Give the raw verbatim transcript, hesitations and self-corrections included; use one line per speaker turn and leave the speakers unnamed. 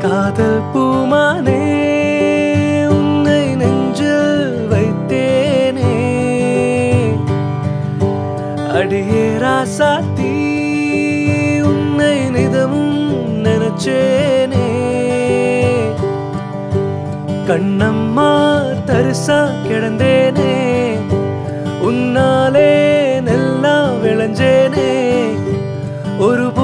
காதல் பூமானே உன்னை நெஞ்சில் வைத்தேனே அடியே ராசாத்தி உன்னை நிதமும் நினைச்சேனே கண்ணம்மா தரிசா கிடந்தேனே உன்னாலே நெல்லா விளைஞ்சேனே ஒரு